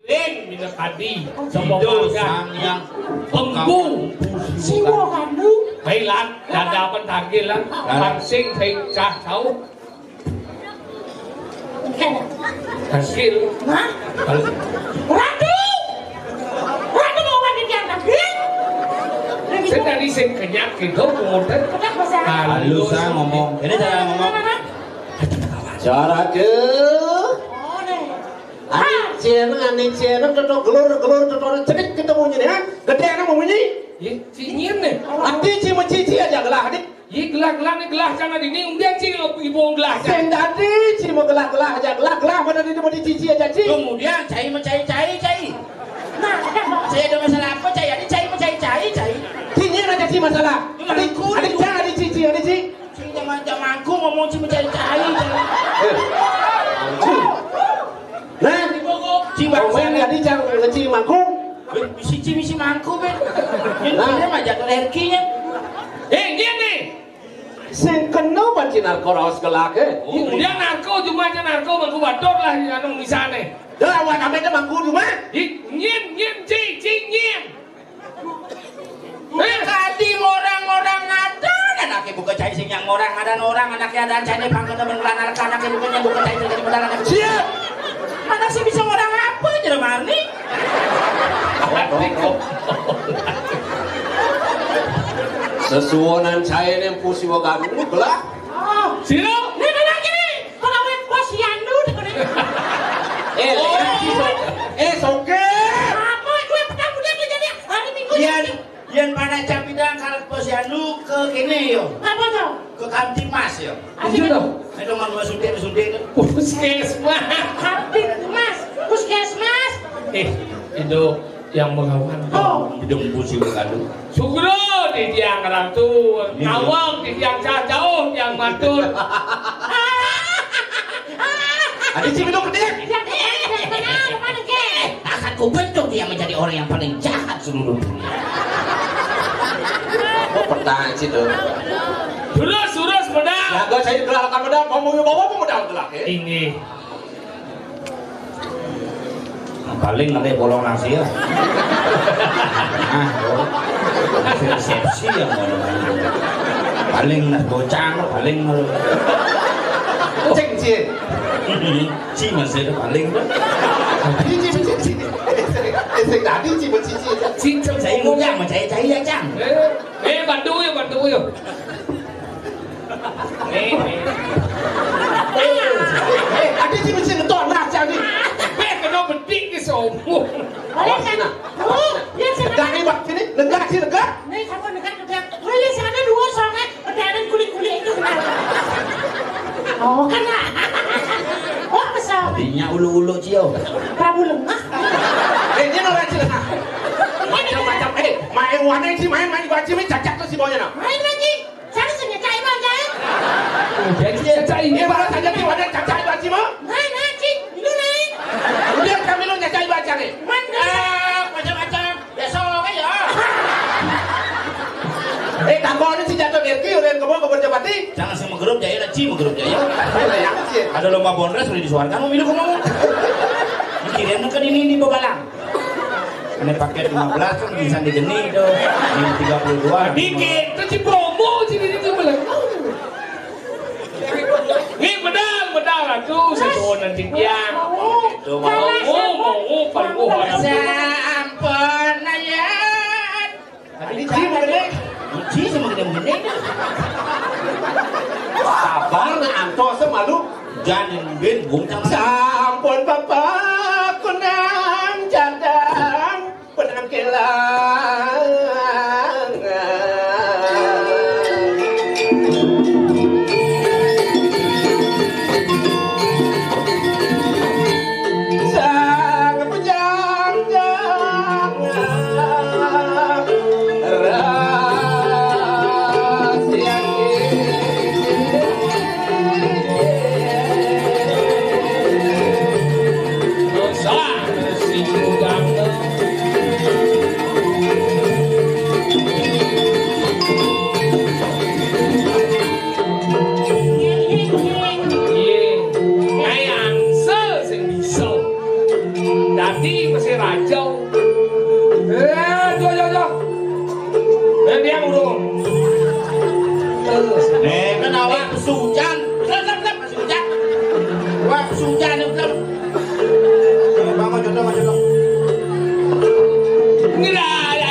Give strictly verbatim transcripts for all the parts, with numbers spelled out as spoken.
ing minakadi Sido sang yang pembu Siwo kanu Thầy lan Dada pentagil lan Pansing thầy cah cháu Tagil Hah? Ratu Ratu mau mandi yang tagil Saya tadi sing kenyak gitu kemudian Halus saya ngomong ini saya ngomong cara ke Ajen ane jen tetok gelur gelur tetok cedik ketemu ini ha gede anak mau ini ya cincin nih ati cima cici aja gelah adik ya gelah gelah nih gelah jangan ini kemudian cing ibu gelah sen tadi cima gelah gelah aja gelah gelah pada di mau cici aja ci kemudian cai mencai cai cai nah saya ada masalah apa cai ini cai mencai cai cai cinya aja ci masalah adik adik jangan di cici adik ci jangan jamanku ngomong cai mencai cai nah ci bangsa tadi jangan ngeci mangkung misi ci misi mangku ben ini mah jatuh lerkinya eh gini sen kena banci narko rawas gelak eh kemudian narko cuma aja narko mangku batok lah anu misalnya dah awak ambil ke mangku cuma nyin nyin ci ci nyin eh tadi orang-orang ada anaknya buka cai sing yang orang ada orang anaknya ada cai pangkat temen anak anaknya bukannya buka cai dari benar anak siap anak sih bisa orang apa jadi mani sesuonan saya yang pusi wagan ini gelak Sino nih nih lagi nih kalau gue posyandu eh eh soke apa gue petang udah jadi hari minggu Yan Yan pada capidang kalau posyandu ke kene yo apa tuh ke Kamtimas yo itu dong itu mau suntik suntik puskesmas Kamtimas puskesmas eh itu yang mengawan oh hidung pusi wagan Sugro di tiang ratu ngawang di tiang jauh yang matur adik cik minum gede akan ku bentuk dia menjadi orang yang paling jahat seluruh dunia oh pertanyaan situ Surus surus medal ya gak saya gelalakan medal mau mau bawa mau medal gelak ya ini paling nanti bolong nasi ya ah resepsi yang paling nas bocang paling ceng cik ci masih ada paling cici cici cici tadi cici cici cincin saya ngundang mà chạy chạy ya chang eh eh bantu ya bantu ya eh eh adik cici cici ngetok lah jadi eh kena bedik ke sombong boleh sana oh lihat sana negak nih bak sini negak sih negak nih siapa negak negak oh lihat sana dua soalnya ada kulit kulit itu kenapa oh kena oh besar tadinya ulu-ulu cio Prabu Lengah eh dia orang cilaka macam-macam eh main warna sih main main baju ini cacat tuh si bawahnya nak main lagi sana sini cai aja jadi cai ini baru saja di warna cacat baju mah main aja itu naik udah kami lu nyacai baca nih mana macam-macam besok ya eh takut ini si jatuh derki udah kebun kebun jabati jangan sama grup jaya lah ci mau grup jaya yang sih ada lomba bondres udah disuarkan mau milih kamu mikirin kan ini di Babalang ini paket lima belas kan bisa digeni itu ini tiga puluh dua dikit itu si promo sini itu bilang ini medal medal aku sesuatu nanti tiang itu mau mau mau paling sampun ayat ini ci mau gede ci sama gede-gede sabar na anto semalu jangan ben bung sampun papa kunang jadang penampilan sang penjangan rahasia masih rajau. Eh, jo jo jo. Eh dia urung. Eh, kan awak pesujan. Lep lep lep pesujan. Wah, pesujan lep lep. Eh, bang jodoh mah jodoh. Ngira ya.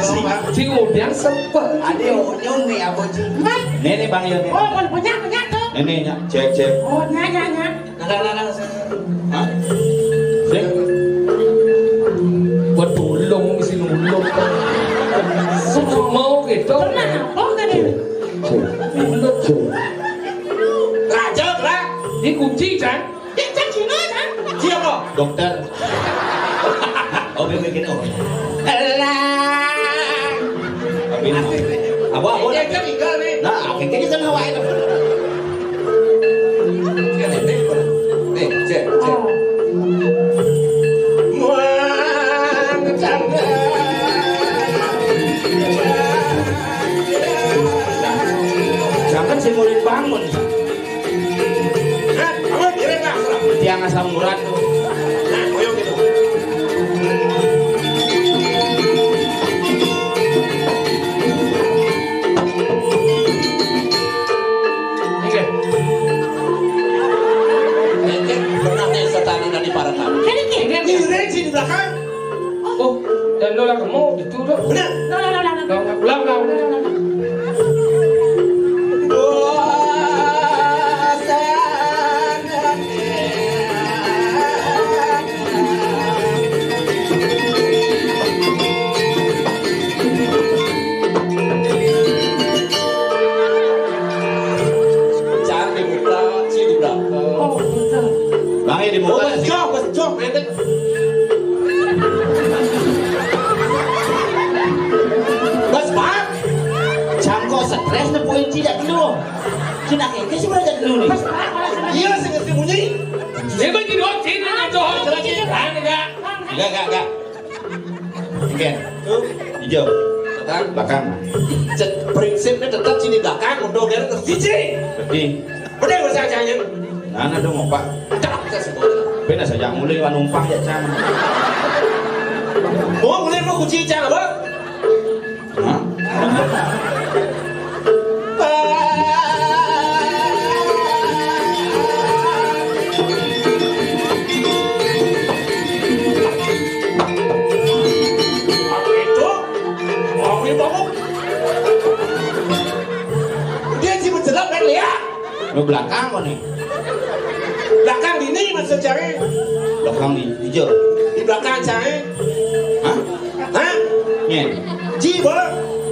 Oh, punya punya tuh. Ini nyak cek cek. Oh, nyak nyak nyak. Nah, nah, nah, Hah? Sik. Buat tulung isi nulung. Sudah mau gitu. Pernah apa kan ini? Raja lah. Ini kunci kan? Dia cek Cina kan? Siapa? Dokter. Oh, bikin oh. Alah. Tapi apa apa Dia kan tinggal nih. nah, kayaknya kan Hawaii itu. Nih, cek, cek. Muang tangga. Jangan saya mulai bangun. Hah? Kamu kirim nggak? Tiang asam urat tuh. Nah, koyong gitu. Oke. Cek, pernah nih setan dari para tamu. Ini kirim. Kirim sih di belakang. Oh, dan lo lah kamu gitu dong. Benar. Lah lah lah lah. Ulang ulang ulang. Cari muka, si di belakang. Oh, betul. Bang di Oh, muka. bencok, bencok, nanti. Bas, Pak. Cangkok stres na poin tidak dulu. Kinakita sih berada dulu nih. Pas Pak, kalau sudah Iya, sih ngerti bunyi. Dia kan jadi orang sini kan tuh. Lagi kan enggak. Enggak enggak enggak. Oke. Hijau. Belakang. Belakang. Cet, prinsipnya tetap sini belakang, untuk biar tercici. Jadi, Bener bahasa acanya. nana dong Pak. Cak, kita sebut. Bena saja mulai wa numpang ya cang. Mau mulai mau kunci cak, apa? Hah? Aku itu, aku ini bangun. Dia sih menjelang kan lihat. Lu belakang kok nih. Belakang ini maksud cari. Belakang di hijau. Di belakang cari. Hah? Hah? Nyen. Ji boleh.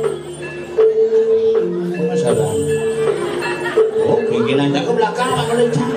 Apa masalah? Oh, keinginannya ke belakang nggak boleh cang.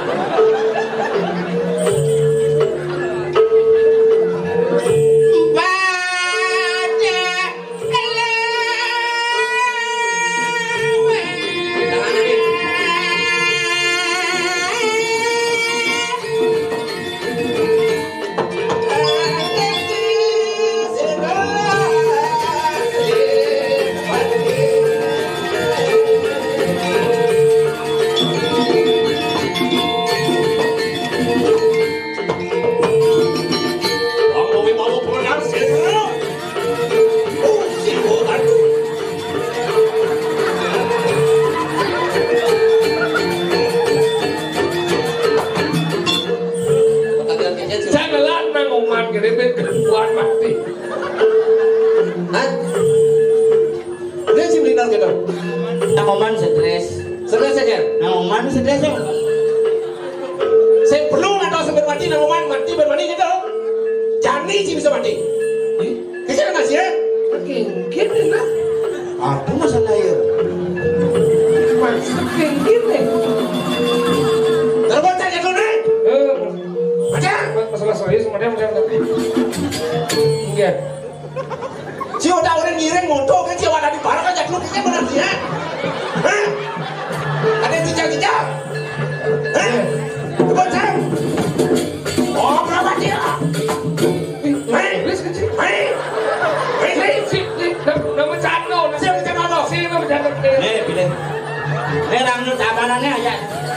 Janganlah mengoman keripik kebuan mati. Hah? Dia sih melindar gitu. Nangoman stres. Stres saja. Nangoman stres ya. Saya perlu nggak tahu sampai mati namuman mati bermandi gitu. Jani sih bisa mati. Bisa nggak sih ya? Kengkit lah. Apa masalah ya? Masih kengkit nih. Terbocah ya dulu nih. Eh, Macam. masalah serius sama dia macam apa? Enggak. Si udah orang ngiring motor kan si ada di barang kan jadi lu kita benar sih ya. Hah? Ada yang cicak-cicak. Hah? Terbocah. Oh berapa dia? Hei, kecil. hei, hei, hei. Si, nama Cano. Siapa yang apa? Si, nama Cano. Nih, pilih. Nih, rambut tabanannya aja.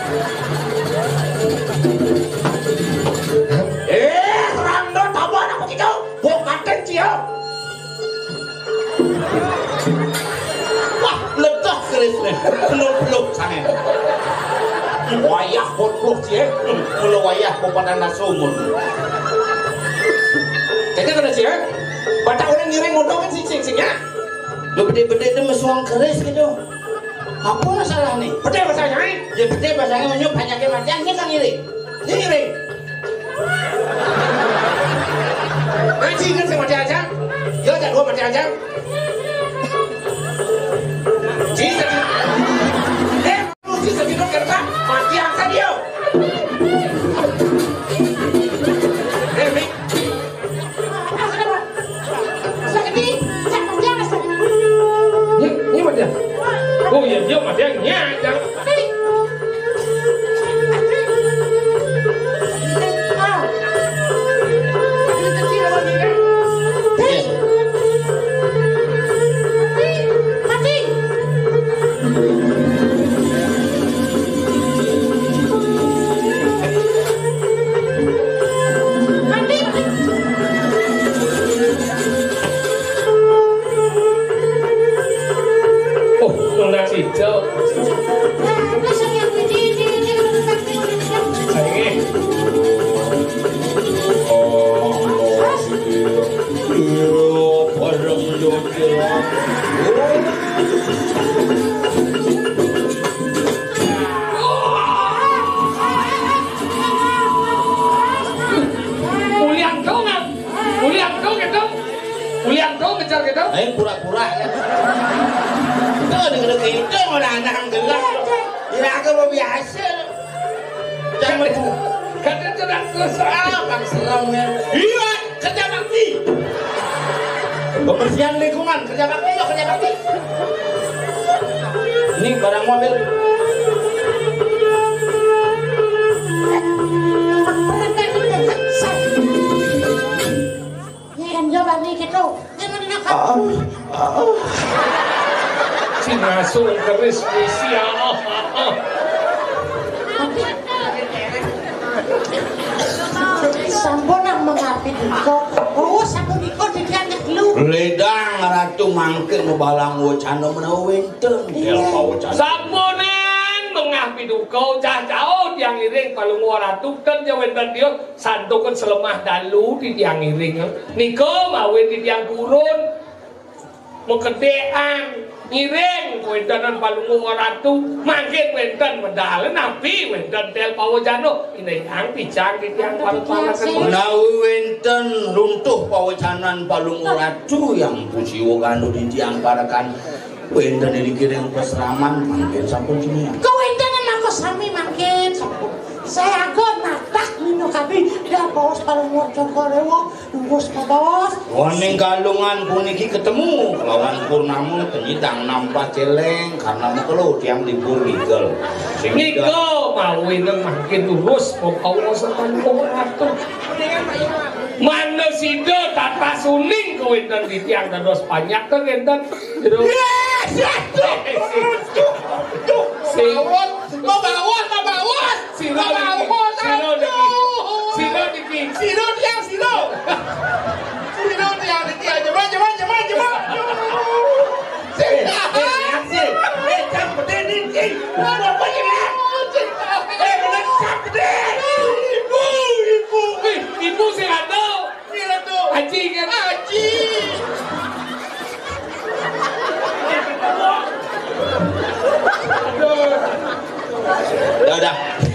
Eh, rando tabah apa gitu? Bukan cia. Wah, ledak keris nih. Peluk-peluk sange. Wayah peluk cia. Kalau wayah kau pada nasumur. Kayaknya kena cia. Baca orang ngiring motor kan sing-sing ya. Lu bede-bede itu mesuang keris gitu. Apa masalah nih? Bedhe bahasanya. Ya bedhe bahasanya menyup banyaknya matian kita ngiring. Ngiring. Ngaji kan sing mati aja. Yo jak dua mati aja. Cinta. Eh, lu sih sedino kerja mati angsa dia. Eh, Mik. Ini, ini mati. Oh iya, dia mati nyajang. Ayo pura-pura ya. Tuh dengan itu malah anak gelap. Ya aku mau biasa. Jangan Kata cedak serang bang seremnya. Iya, kerja bakti. Pembersihan lingkungan, kerja bakti yuk kerja bakti. Ini barang mobil. Ini kan jawaban nih gitu. Si ngasuh keris Rusia. Sampun mengapi diko. Oh, sampun diko didianek lu. Ledang ratu mangke ngebalang wacana menawa wenten. Sampunan mengapi duko cacao tiang iring palung waratu kan jawen dia santukan selemah dalu di tiang iring. Niko mawe di tiang gurun. Mekedean ngiring wendanan palung waratu mangke wenten medal nabi wenten tel pawajano ini yang picang di tiang palung menawi wenten runtuh pawajanan palung waratu yang pusiwo kanu di tiang parakan wenten dikiring peseraman mangke sampun dunia. Kau wentanan aku sami mangke sampun. Saya agak natak nino kami dah bos palung waratu nunggus bos. Waning galungan puniki ketemu lawan Purnamu penyidang nampak celeng karena mekelo tiang libur migel. Niko mau ini makin lurus mau kau setan kau atur. Mana sido tanpa suling kau enten di tiang dan dos banyak kan enten. Yes, yes, tuh, tuh, bawot, mau bawot, mau bawot, silo bawot, silo diki, silo diki, silo tiang, silo, silo tiang, diki aja, manja, manja, manja, manja. Eh, eh, eh, jangan gede diki, mau apa ya? Eh, bener gede, ibu, ibu, ibu sih ada, mira tuh, aji kan, aji. Ya udah.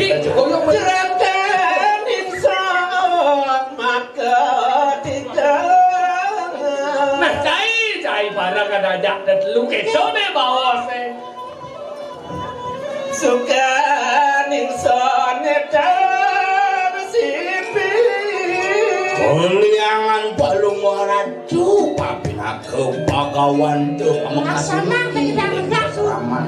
Gerakan insan maka tidak. Nah cai cai barang ada ajak dan lu keso deh bawa se. Suka insan tidak sipi. Kaliangan palung waratu papina kepagawan tuh Sama kita enggak su. aman.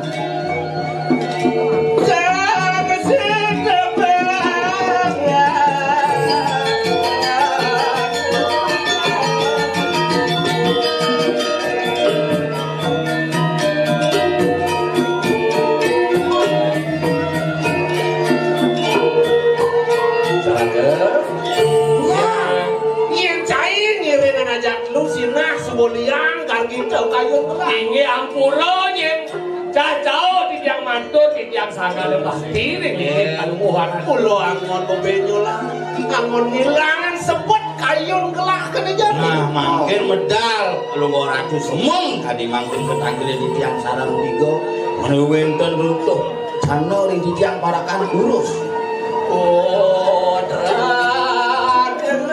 Liang kaki jauh kayu Ini ampuro yang cacau di tiang mantul di tiang sangga lembah tiri di kalunguhan. Pulo angon mobenyola, angon ngilangan sebut kayun kelah kene jadi. Nah, makin medal lu ratu semung tadi mangkin ketanggil di tiang sarang tiga Mana wenten runtuh channel ring dijang parakan urus. Oh, terang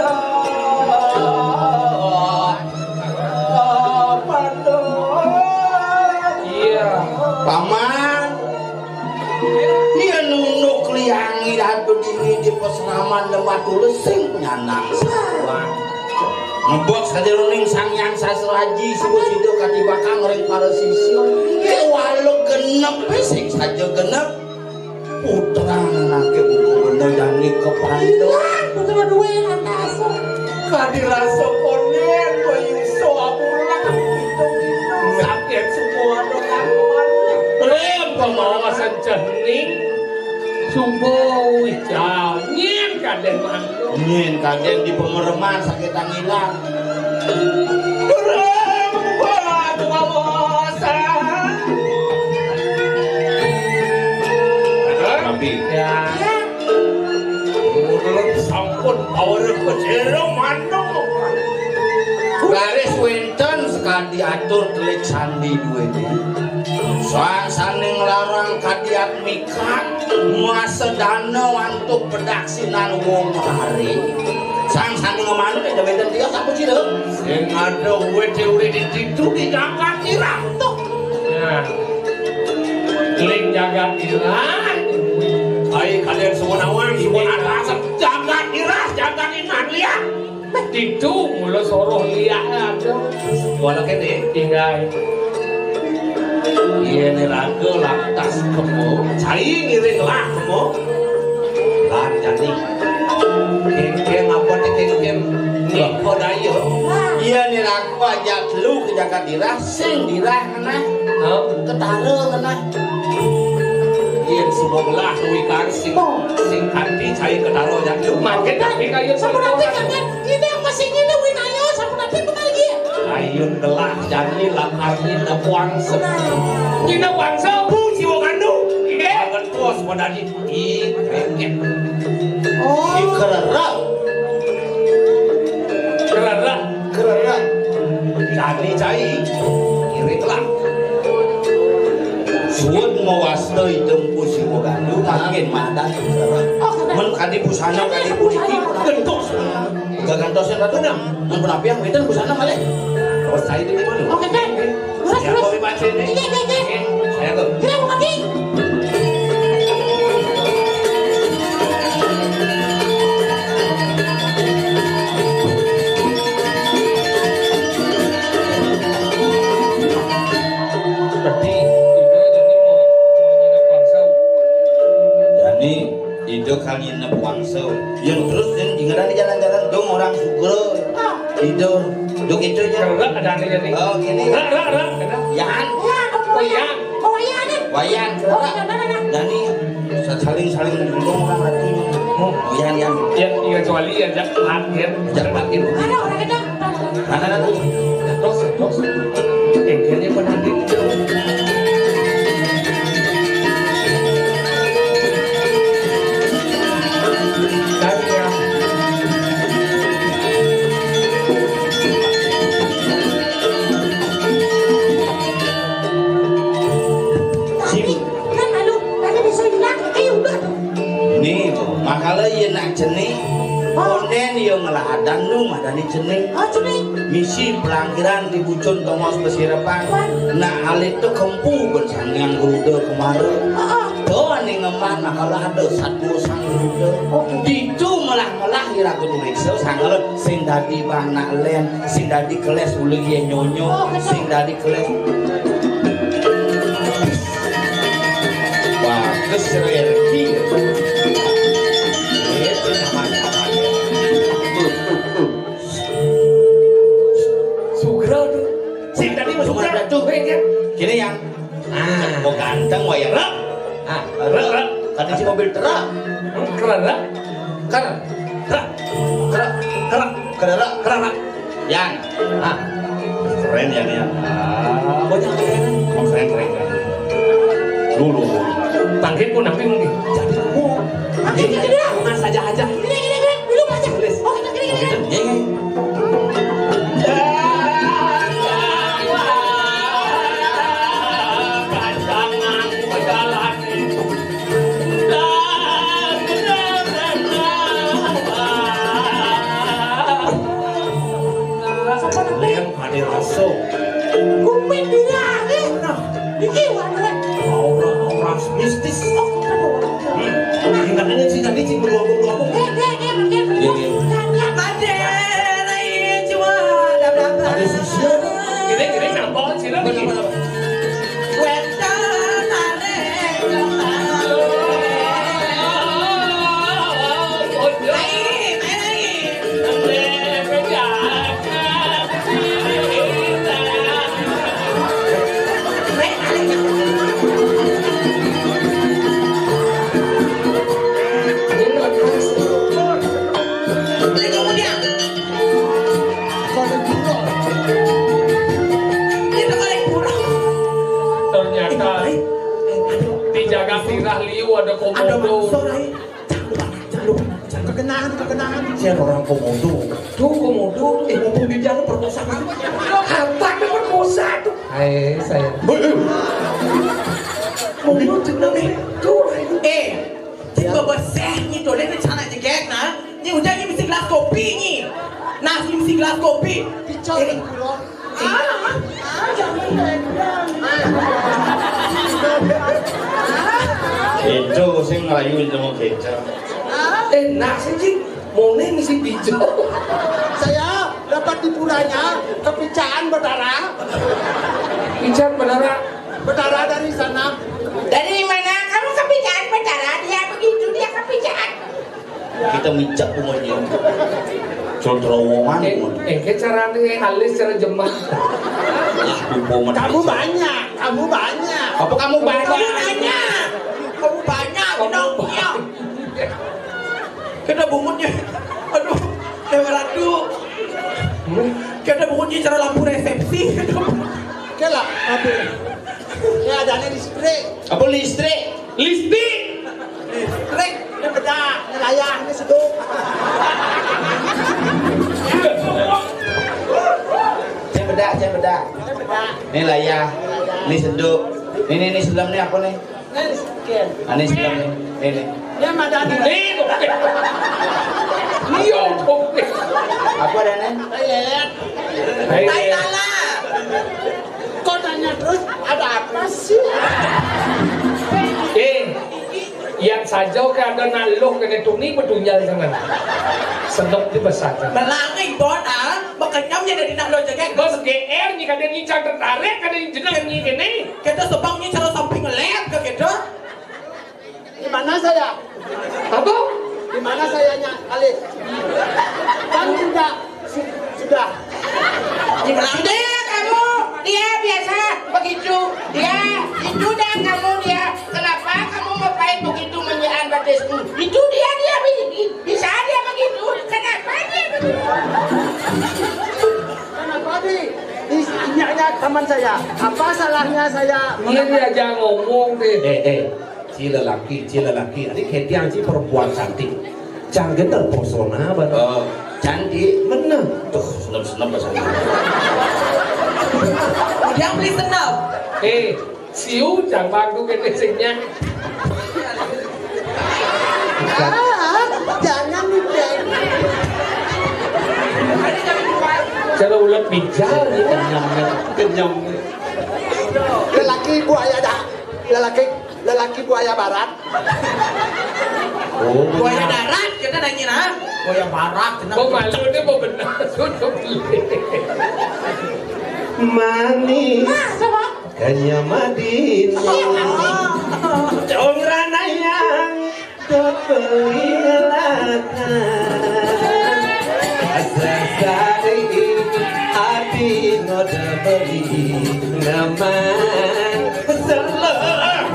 iya. Paman, dia nunuk liangi dadu diri di peseraman lematu lesing nyanang sarwan. Ngebok sadiruning sangyang sasraji subuh sido katibakang ring para sisi. Walau genep pesik saja genep. Putra anake buku bener jani kepando. Putra dua yang atas. Kadirasa konen bayuso apulang hitung-hitung sakit semua dengan Rem pemawasan cening subuh wijau nyen kaden mandu nyen kaden di pemereman sakit tangilan Rem batu awasan tapi ya menurut sampun power kecil mandu garis wenten sekali diatur telik sandi duwe soal saning larang kadiat mikat masa dana untuk pedaksinan wong hari sang saning ngemanu ada wenten dia sapu cida sing ada wete-wete di situ di jagat irah tuh ya telik jagat irah hai kalian semua nawang semua atas jagat irah jagat iman lihat itu mulu soroh liat ada walau kene tinggal iya nih raga lantas kemo cai ngiring lah kemo lah jadi keng-keng apa nih keng-keng nih kodayo iya nih raga ajak lu ke jagat dirah sing dirah kena ketara kena iya semua belah duwi kang sing sing kanti cai ketara ajak lu makin tapi kayak Sapu nanti kakek, ini yang masih ini winayo, sapu nanti kembali lagi. ayun belah jadi lakarni napuang senang Cina bangsa bu jiwa kandu iya kan kos pada di ikengnya Oh. ikerera kerana kerera jadi cai kiri telah suut mewasdoi tempuh jiwa kandu makin madan men kadi busana kadi puniki gentos gak gantosnya ratu nam men penapi yang beda busana malek terus saya di mana Oke, Kak. Terus, saya terus. kopi macet nih Iya, iya, iya. saya ke Kita mau kaki. berarti itu jadi mau mau bangsa jadi itu kalian nepuangso yang terus dan jinggaran di jalan-jalan dong orang sugro Ah. itu duk itu aja kerana ada nih jadi oh gini rak rak rak kena yan Ya, kamu wayang. Oh, wayangan. wayan Oh, iya, iya, iya. dan ini saling saling dulung orang hati oh yan yan ya iya kecuali ya jangan ya jangan makin Ada orang kita. mana ada terus terus engkelnya pernah di Tapi, kan lalu, tadi bisa hilang. Eh, udah tuh. ini makalah iya nak jenih konen yang ngeladan nu madani jenih Oh, cumi. misi pelanggiran di bucun Thomas Pesirapan nah hal itu kempu bersang yang geruda kemarin Oh, oh. doa nih ngeman makalah ada satu sang geruda itu melah-melah kira kudu riksel sanggalan sing dadi bana len sing dadi keles ulu ye nyonyo sing dadi keles wah kesererki itu nama-namanya Sugro tuh sing tadi masuk Sugro. tuh kan gini yang ah mau ganteng wayang rak ah rak rak tadi si mobil terak kerana kan terak terak terak kerak kerak yang ah keren yang yang ah banyak keren oh, keren keren keren dulu tangkit pun nabi mungkin jadi kamu Oke, gini, gini. jangan saja aja Gini, gini, gini. Dulu aja. Tulis. Oh, kita gini, oh gini. gitu ya ya Kandangan poso. Kumpin dia, eh, nah, iki wae. Aura-aura mistis. Ingat aja sih tadi sih berlobong-lobong. Eh, eh, eh, Iya, iya. Ada sisian. Kira-kira nambah sih lah. Tirah liu ada komodo. Kekenangan, kekenangan. Siapa orang komodo? Tuh komodo. Eh, mumpung di dalam perkosaan. Harta ke perkosa tuh. Hai saya. Komodo cenang eh. Tuh. Eh, tiba besar ni tu, dia cakap nak cakap na. Ni udah ni mesti gelas kopi ni. Nasi mesti gelas kopi. Picau dan kulon. Ah, Keco sing ngelayu sama keco. Eh nasi sih. Mone mesti hijau. Saya dapat di puranya kepicaan berdarah. Pican berdarah. Berdarah dari sana. dari mana kamu kepicaan berdarah? Dia begitu, dia kepicaan. Kita micak umurnya. Terowongan. Eh, eh caranya halus cara jemah. Kamu banyak, kamu banyak. Apa kamu banyak? Kamu banyak. Kamu banyak, minumnya. Kita bungutnya. Aduh, lewat aduh. Kita bungutnya cara lampu resepsi. Oke lah, tapi ya ada listrik. Apa listrik? Listrik. Listrik, ini beda, ini layak, ini seduk. Saya beda, saya beda. Ini beda. Ini layah, ini seduk. Ini ini sebelah ini apa nih? Ini listrik. Ini sebelah ini. Ini. Ini madani. Nih, Iya, oke. Apa ada nih? Lihat. Tai lala. Kau tanya terus, ada apa sih? Eh, yang saja ke ada naluk kena tuni betunyal jangan. Sedok di besar. Melangai bon ah, makanya dari nak lo jaga. Bos G R ni kadang ni cang tertarik, kadang ni jenang ni kene. Kita sebangnya cara samping lep ke kita. Di mana saya? Apa? Di mana sayanya kali? Kan sudah, su- sudah. Di belakang dia kamu, dia biasa begitu. Dia itu dah kamu dia. Kenapa kamu ngapain begitu menyian batismu? Itu dia dia bisa dia begitu. Kenapa dia begitu? Kenapa di? Istrinya teman saya. Apa salahnya saya? Ini dia jangan ngomong deh. Eh, eh. Si lelaki, si lelaki. Ini ketiang si perempuan cantik. Jangan terpesona, benar. Oh, cantik. Benar. Tuh, senap-senap bahasa. Dia beli senap. Eh, siu jangan bantu kene singnya. Ah, jangan dicek. Cara ulat bijal ni kenyamnya, kenyamnya. Lelaki buaya dah. Lelaki lelaki buaya barat. Oh, Buaya darat kita nanya nah. Buaya barat. Kau malu ni mau benar sudah beli. manis Sama. kanya Madinah Congrana yang kepelihatan Asasari hati ngoda beri ngaman Salah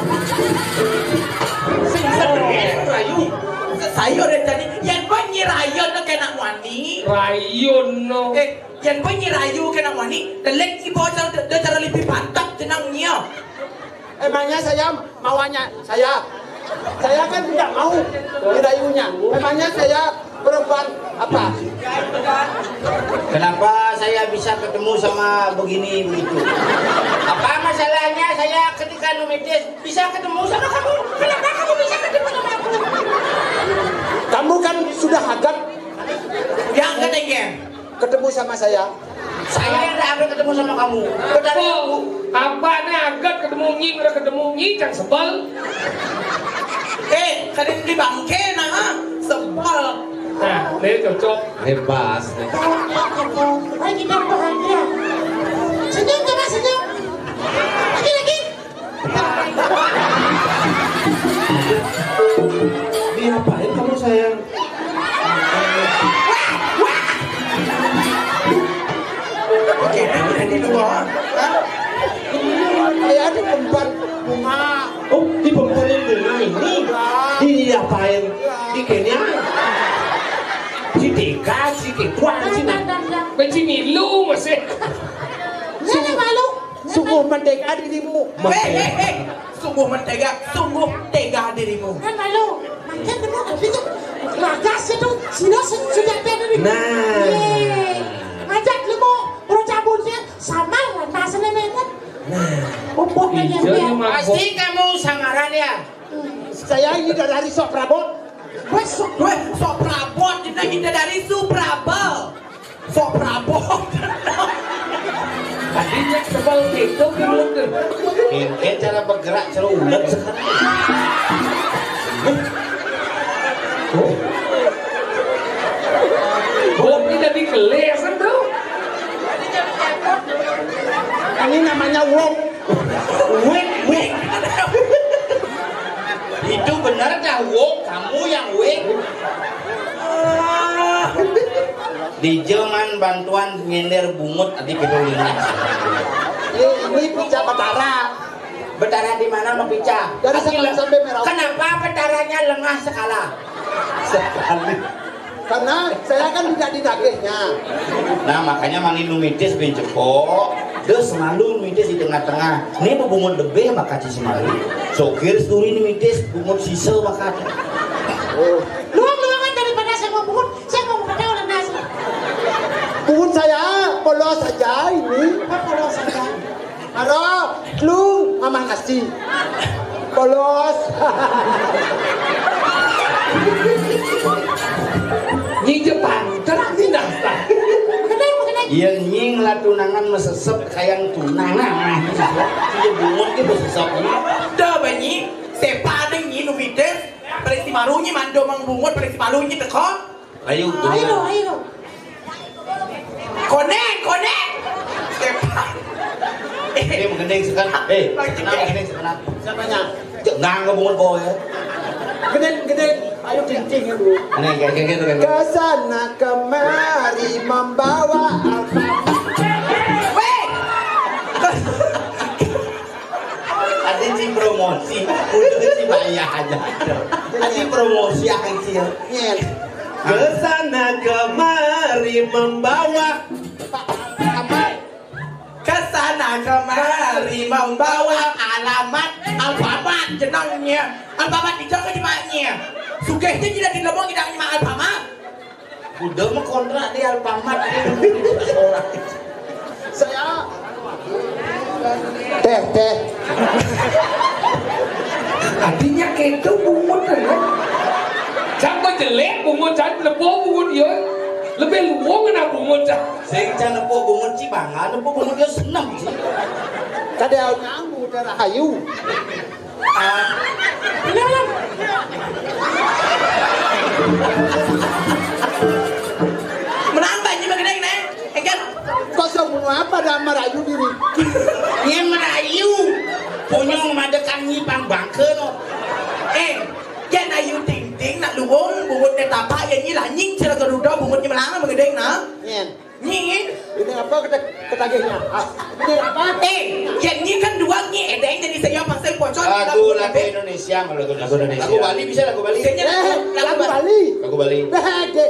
Rayu. Saya udah tadi yang banyak rayu nak kena wani. Rayun no. Eh, yang banyak rayu kena wani. Telek si bocah dia cara lebih pantat tenangnya. Emangnya saya mauannya saya saya kan tidak mau dirayunya. Emangnya saya perempuan apa? Kenapa saya bisa ketemu sama begini begitu? Apa masalahnya saya ketika numitis bisa ketemu sama kamu? Kenapa kamu bisa ketemu sama aku? Kamu kan sudah agak Yang katanya. ketemu sama saya. Saya yang agak ketemu sama kamu. Benar ya, Bu? Apanya agak ketemu Nyi, udah ketemu Nyi, jangan sebel. Eh, kalian di bangke nah, sebal. Nah, ini cocok. Bebas. Ayo kita bahagia. Senyum coba senyum. Lagi lagi. Diapain kamu sayang? Oke, ini dua. Saya ada tempat bunga. Oh, di pembuatan bunga ini diapain? Di Kenya? Si Deka, si Kekuan, si Benci milu masih. Jangan malu. sungguh mentega dirimu. Hei, hei, hei. Sungguh mentega, sungguh tega dirimu. Jangan malu. Makan dulu itu. Lagas itu sudah sudah dari. Nah. Ajak lu mau urut cabutnya sama lah nasanya kan. Bobot aja dia. Pasti kamu samaran ya. Saya ini dari Sok Prabot. Besok Weh, sok prabot kita kita dari Suprabo. Sok prabot. Tadinya sebel gitu mulut tuh. Ini cara bergerak selalu ulet sekarang. Oh. Belum tidak dikelesan tuh. Ini namanya wong. Wek, wek. Itu benar dah wok, kamu yang wek. Di zaman bantuan nyender bungut tadi pedulingnya. Ini pica Batara. Betara di mana mau pica? Dari Sabang sampai Merauke. Kenapa betaranya lengah sekala? Sekali. Karena saya kan tidak di dagingnya. Nah makanya mangi numitis bencepok. Dia selalu numitis di tengah-tengah. Ini mau bungut lebih maka cici mali. Sokir sturi numitis bungut sisa maka. Oh. luang-luangan daripada saya mau bungut, saya mau pada orang nasi. Bungut saya polos saja ini. Apa kalau saja? Haro, klung sama nasi. Polos. Nyi Jepang terang tidak. Mengenai mengenai. Iya nying lah tunangan mesesep kayak tunangan. Iya bungut ke mesesep ini. Dah banyi, sepa ada nyi numitis. Perisi malunya mando mang bungut perisi malunya tekok. Ayo, Ayo ayo. Konek, konek. Sepa. Eh, mengendeng sekarang. Eh, kenapa mengendeng sekarang? Siapanya? Jangan ke bungut boy ya. Gede-gede. Ayo cincin dulu. Ini kayak kayak gitu kan. Kesana kemari membawa apa? Weh. Ada si promosi, udah si bayar aja. Ada promosi yang kecil. Nyel. Kesana kemari membawa apa? Kesana kemari membawa alamat alfabet jenangnya. Alfabet dijaga di maknya. Sugihnya tidak dilebong tidak hanya alfabet. Udah mau kontrak di alfabet orang. Saya teh teh. Artinya gitu bungut kan ya. Jangan jelek bungut, jangan lepo bungut ya. Lebih luang kena bungut cah. Sing can nepo bungut Cibangan, nepo bungut dia seneng sih. Kadang nyamu darah hayu. Ah, Belum. menambah nyi mengenai nih. Enggan Kau bunuh apa dan merayu diri? nyi merayu. Punya memadekan nyi pang bangkeun. Eh, jangan ayu ting ting nak luwung bungut ne tapak ya nyi lah nying cara garuda bungut nyi melang mengenai nah. Nyen. Nyi Ini apa kata ketagihnya? Ah, ini apa? eh, ya nyi kan dua nyi edeng jadi saya pasal pocong. Lagu lagu Indonesia, lagu lagu Indonesia. Lagu Bali bisa lagu Bali. Kayaknya Eh, lagu Bali. Lagu Bali. Nah, de.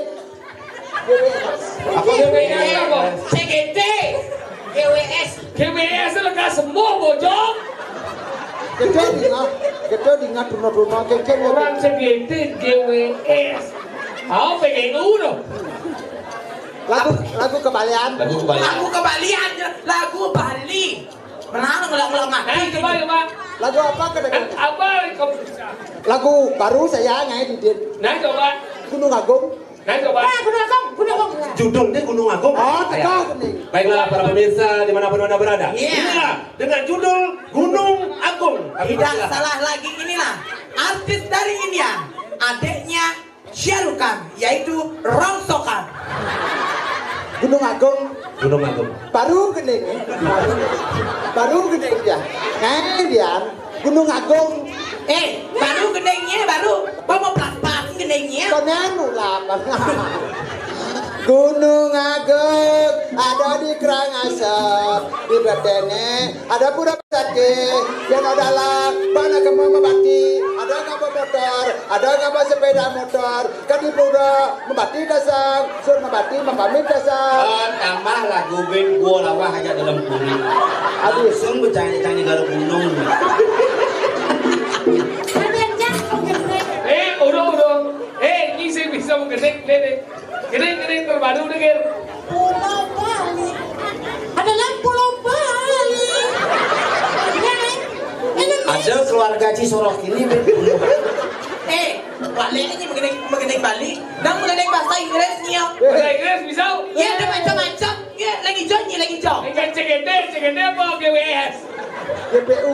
Apa G W S apa? C G T G W S G W S lekas sembuh bojong. Gede dinga, gede dinga turno-turno kengkeng Orang C G T G W S. Aku pengen udah. lagu lagu kebalian. Lagu Bali. lagu kebalian lagu Bali menang ngulang-ngulang mati. Eh coba coba. Lagu apa kata? Apa kau? Lagu baru saya nyanyi di di Nah coba. Gunung Agung. Nah coba. Ah, Gunung Agung, Gunung Agung. Judulnya Gunung Agung. Oh, tegak nih. Baiklah para pemirsa dimanapun anda berada. Inilah dengan judul Gunung Agung. Tidak salah lagi, inilah artis dari India, adiknya Syarukan, yaitu Rongsokan. Gunung Agung. Gunung Agung. Baru gede, baru, baru gede dia. Nah dia Gunung Agung. Eh, baru gedenya baru, mau pelas-pelas gedenya. Konen ulah. Gunung Agung ada di Karangasem, di Betene, ada pura besake, yang adalah mana kamu membati, ada kamu motor, ada kamu sepeda motor, kan di pura membati dasar, sur membati mempamit dasar. Oh, tambah lagu band gua lawah aja dalam kuning. Aduh, sung bercanda-canda garu gunung. Eh, udah udah. Eh, ini saya bisa menggedek, gedek, gedek, gedek terbaru dengar. Pulau Bali adalah Pulau Bali. Ada keluarga Cisorok ini. Eh, balik ini mengenai mengenai Bali, dan mengenai bahasa Inggrisnya. Bahasa Inggris bisa? Ya, ada macam-macam. Ya, lagi jauh, ya lagi jauh. Ikan C G D, C G D apa G W S? G P U.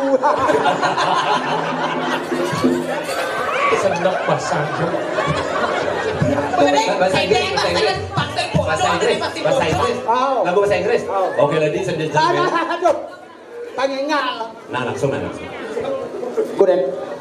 Sendak bahasa. Mengenai Bahasa Inggris, bahasa Inggris. bahasa Bahasa Inggris, bahasa Inggris. Oh. Lagu bahasa Inggris. Oh. Oke, ladies and gentlemen. Aduh, pangengal. Nah, langsung, nah, langsung. Kunen.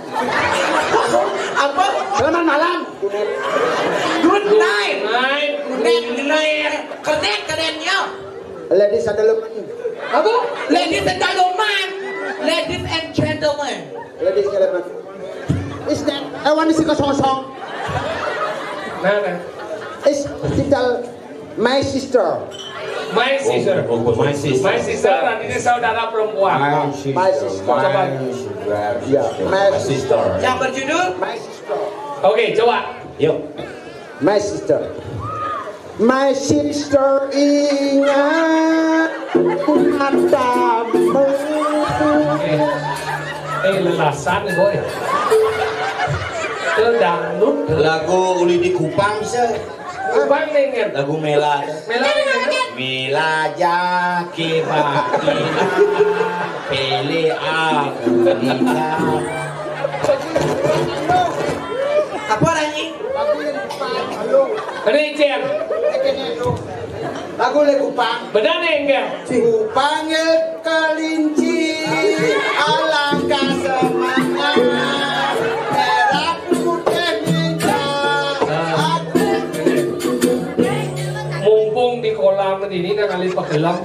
Apa? Selamat malam. Kunen. Good night. Night. Keren, keren, keren, kerennya. Ladies and gentlemen. Apa? Ladies and gentlemen, ladies and gentlemen. Ladies and gentlemen. Is that ewan isi kosong-kosong? Nah, nah. Is tinggal my sister. My sister. Oh, oh, my sister. My sister, dan ini saudara perempuan. My sister. Coba. Ya, my My sister. Yang berjudul My sister. Oke, coba. Yuk. My sister. My sister ingat matamu. Eh, eh lelasan boy. Itu dangdut. Lagu Uli di Kupang bisa. Kupang nengen. Lagu Mela. Mela nengen. Mela jake bakina pele aku nikah. apa lagi? Ini Cien. Lagu le Kupang. Benar nengen. Ku panggil kelinci alangkah semangat merah putih minta aku. Mumpung di kolam ini nak kali pagelam.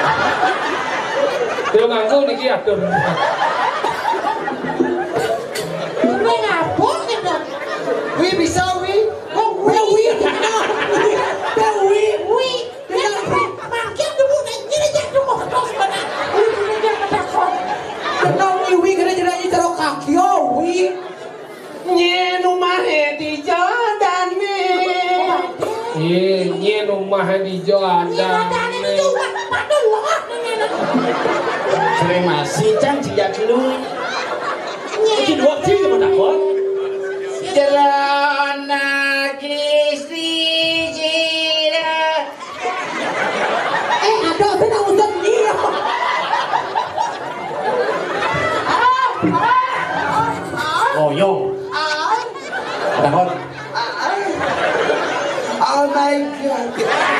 Dia nganggu niki atur. Gue ngapus gitu. Wi bisa wi. Oh, gue wi. Gue wi. Wi. Makin dulu jadi jadi mau terus mana? Wi jadi takut. Kenal iwi kena jadi taruh kaki oh wi. Nye rumah di jalan me. Iya, nye rumah di jalan. Kremasi can sejak dulu. Ini dua kali sama takut. Jelana Kristi Jira. Eh, ada benar udah dia. Oh, yo. Tahun. Oh my god.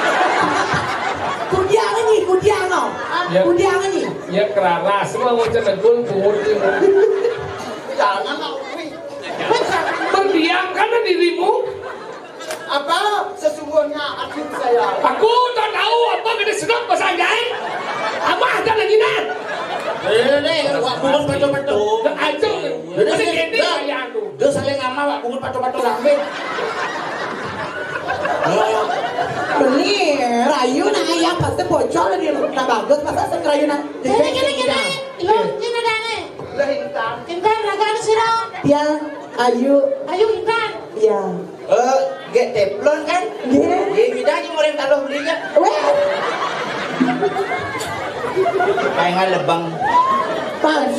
Kudiang ini, kudiang no. Ya. Kudiang ini. Ya kerana semua macam negul kuhur Jangan mau wi. Berdiam karena dirimu. Apa sesungguhnya adik saya? Aku tak tahu apa kena sedap bahasa Inggris. Abah ada lagi nak. Eh, wak bungut pato-pato. Dan aja. Ada gede saya tu. Dia saling ngama wak bungut pato-pato lambe. Beli rayu na ayam pasti bocor di rumah bagus masa sekerayu na. Gini gini gini. Lo ini dane. Lehintan. Intan ragan siro. Ya, ayu, Ayo Intan. ya. Eh, get teflon kan? Dia, Dia bidanya orang taruh belinya. weh, Kayak lebang. pas,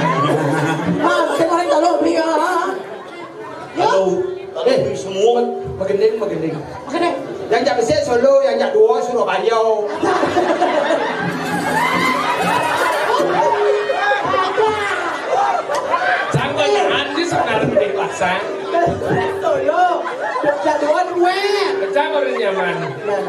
pas, orang kalau beli ya. Tahu, tahu semua. Megending, megending. Oke. Yang jak besar Solo, yang jak dua Surabaya. Jangan andi sebenarnya di pasang. Solo, jak dua dua. Jangan nyaman.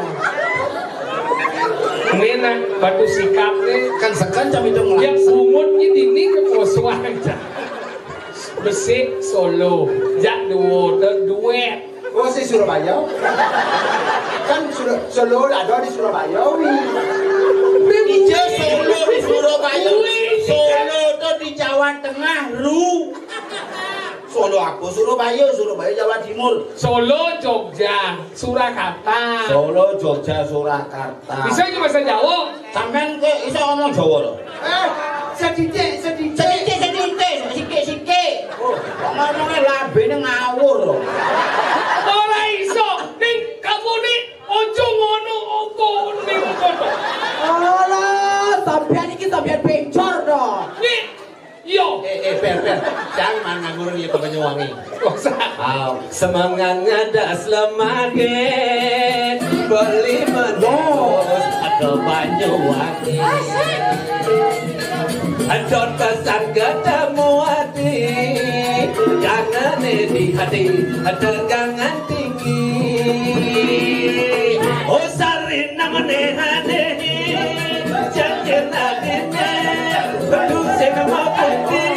Mina batu sikapnya Kan sekan jam itu ngelah. yang umutnya dini ke posuan aja. Besik Solo, jak dua dan duet. Oh si Surabaya. Kan Sur Solo ada di Surabaya. Ijo Solo di Surabaya. Solo tuh di Jawa Tengah, Ru. Solo aku Surabaya, Surabaya Jawa Timur. Solo, Jogja, Surakarta. Solo, Jogja, Surakarta. Bisa nggak bahasa Jawa? Sampean ke iso ngomong Jawa lho. Eh, sedikit, sedikit. Sedikit sedikit, sikit sikit. Oh, ngomongnya labene ngawur lho. Ora iso, ning kamu nih ojo ngono opo ning kono. Alah, sampean iki sampean bencor dong. Nih, yo. Eh eh ber ber. Jangan nganggur ya ke Banyuwangi. Oh, semangatnya das lemagen beli menos ke Banyuwangi. Adon pesan ketemu hati, jangan di hati, tegangan tinggi. Oh sarina menehane, jangan adine, belum senama putih.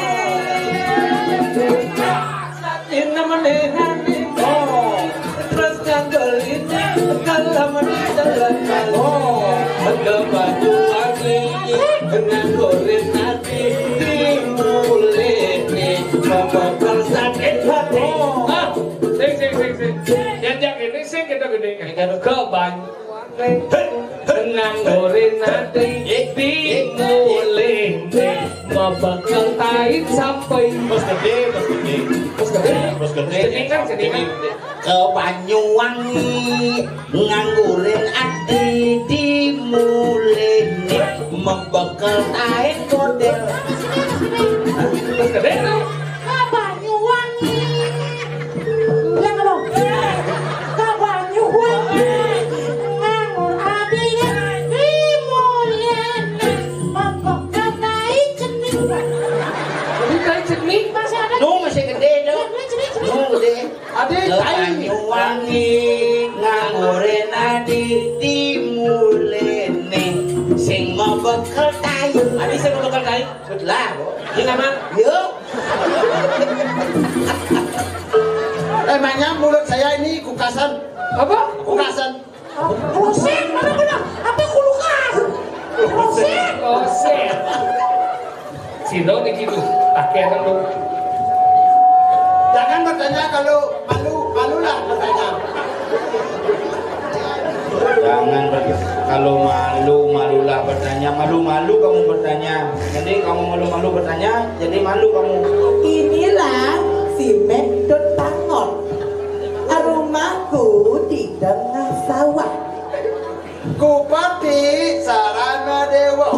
Sarina menehane, oh terus nganggelin, kalau menjalan oh ke Banyuwangi, nganggurin hati, dimulai membawa sakit hati. Ah, sing sing sing sing. Yang yang ini sing kita gede kan ke Banyuwangi, nganggurin hati, dimulai membawa tait sampai Bos gede, bos gede. bos gede, Bos gede. sedih kan sedih kan. Ke Banyuwangi nganggurin ati dimulene membekal taek model. Bos gede tuh. Ke Banyuwangi. Bilang dong. Ke Banyuwangi. Nganggur adine dimulene membekal tai cening. Jadi kayak cenik. Masih ada. Nu masih gede dong. Cening, cening, Nu cening. gede. Ada Ke Banyuwangi nganggurin ati dimulene sing membekal taek. Adi saya mau bakal kain. Lah, Ini nama. yuk. Emangnya mulut saya ini kukasan? Apa? Kukasan. Kloset, mana mana? Apa kulukas? Kloset. Kloset. Sino nih gitu. Pakai kan lu. Jangan bertanya kalau malu, malulah bertanya. Jangan ber- kalau malu malulah bertanya, malu-malu kamu bertanya. Jadi kamu malu-malu bertanya, jadi malu kamu. Inilah si Medot Tangon. Rumahku di tengah sawah. Kupati Sarana Dewa.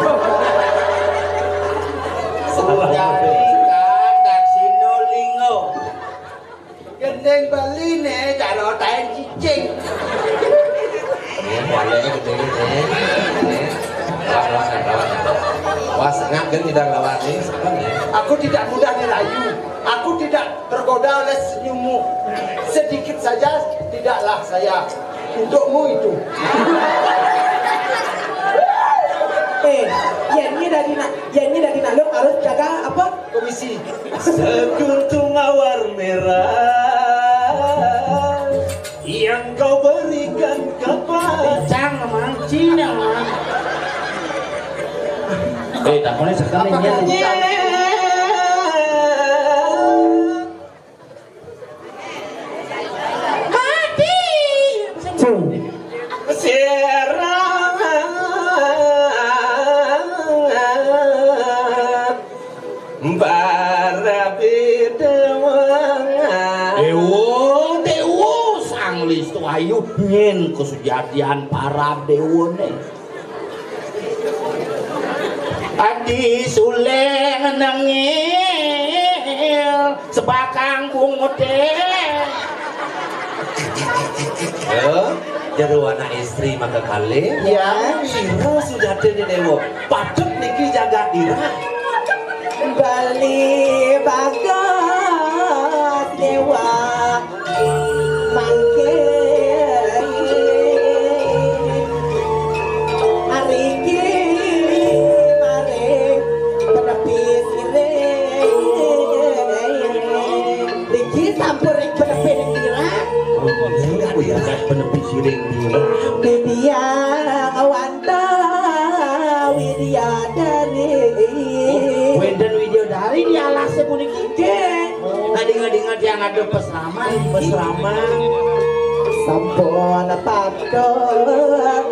Jadi kandak Sinolingo. Gendeng Baline calo taen cicing. Walanya gede-gede. Was ngagen tidak lawani. Aku tidak mudah dirayu. Aku tidak tergoda oleh senyummu. Sedikit saja tidaklah saya untukmu itu. Eh, yannya dari nak, yannya dari nak lo harus jaga apa? Komisi. Sekuntum mawar merah yang kau berikan kepada. Jangan mancing man. Eh, takonnya sekali Apakah ini. Dewo, dewo sang listu ayu nyen kesujadian para dewone. Adi suleng nangil sebakang bungote. jero anak istri maka kali Ya. sira sudah dene dewo patut niki jaga dira Bali bagat dewa mangke ariki mare penepi sire Riki sampuring penepi dira aku ya penepi siring dira Widya awanta Widya dari Wenden Widyodari di alasnya puniki ge. Ngadi-ngadi yang ada pesraman, pesraman. Sampun padon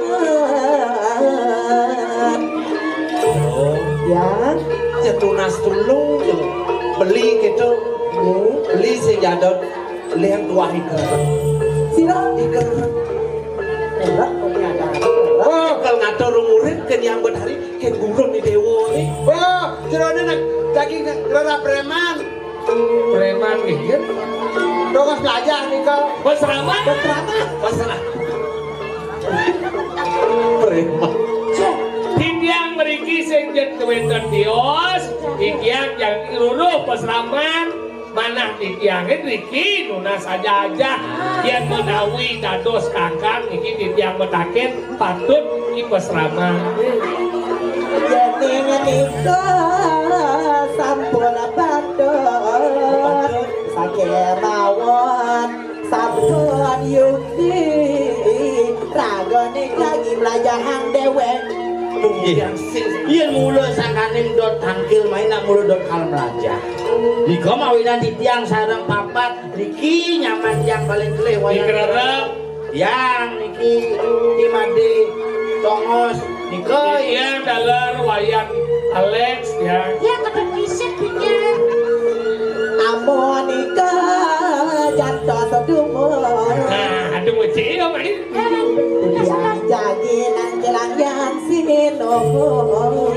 ya cetunas tulung tuh beli gitu beli sejadot lihat dua hikar sira hikar enak kok ada oh kalau ngatur murid kan yang berhari kan gurun di dewo nih Oh, jerone nak daging rada preman. Preman gitu. Dongos belajar nih kau. Pesraman. Pesraman. masalah preman Tidiang meriki sing jet kewenten dios, tidiang yang luruh pesraman, manah tidiangin riki nuna saja aja yang menawi dados kakang iki tidiang metakin patut ki pesraman. Jadi menika sampun padon sakemawon sampun yukti ragone lagi belajahan dewek Yang sing iya mulu sangkaning dot tangkil main nak mulu dot kalem raja. Nika mawinan titiang sareng papat niki nyaman yang paling kelih wayang Dikerep yang niki Imade Tongos nika iya dalar wayang Alex ya. Ya kata fisik punya. amonika jantos sedumur Nah, aduh moci ya main. yang jadi nang jelang yang sino